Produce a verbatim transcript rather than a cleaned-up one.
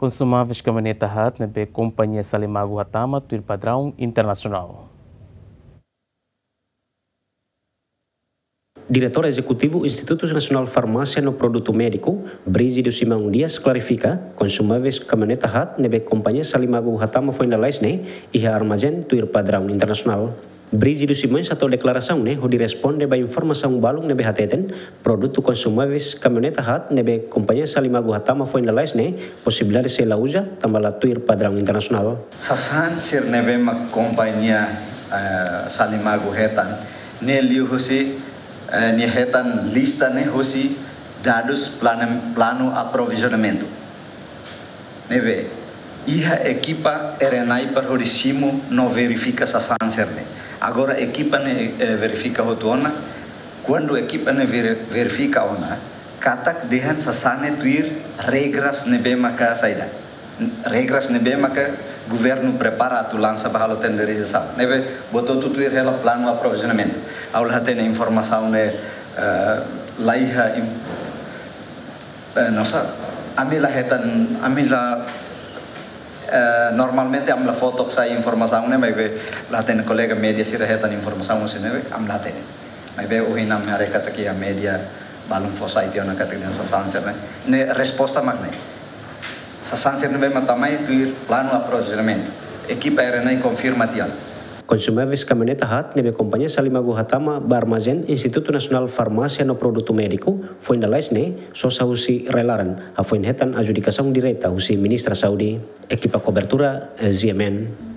Consumáveis caminhoneta hat na B Companhia Salimago Hatama tuir padrão internacional. Diretor Executivo Instituto Nacional Farmácia no Produto Médico, Brígido Simão Dias, clarifica consumáveis caminhoneta hat na B Companhia Salimago Hatama foi na Laisne e a armazém tuir padrão internacional. Brígido Simão satu declaração né, onde responde a informação balung nebe hateten produto consumáveis caminhoneta hat nebe Companhia Salimago Hatama foi na Laisne possibilidade se la usa tambala tuir padrão internacional. Sasan sir nebe ma companhia uh, Salimago Hetan neli hosi uh, ni Hetan lista ne hosi dados plano plano aprovisionamento nebe iha equipa erenai per horisimo no verifica sasan sir ne. Agora a equipa ne eh, verifica hotona, quando a equipa ne ver, verifica ona, katak dehan sasane tuir regras ne bema ka saida. Regras ne bema ka governo prepara tu lança bahalo tenderização. Neve botou tu tuir hela plano aprovisionamento. Aula tem informação ne uh, laiha im, uh, nossa amila hetan amila Uh, normalmente am la foto sa informação ne mai ve la ten colega media sira hetan informação se ne am la ten mai ve o hina me reka taki a media balum society ona kategori sa sanser ne ne resposta magne sa sanser ne ma tamai tuir plano aprovisionamento equipa era ne confirmation. Consumáveis caminhoneta hat nebe Companhia Salimago Hatama barmazén Instituto Nacional Farmácia no Produto Médico foi na Laisne só sausi relaran a foi hetan adjudicação direta usi ministra Saudi equipa cobertura Z M N.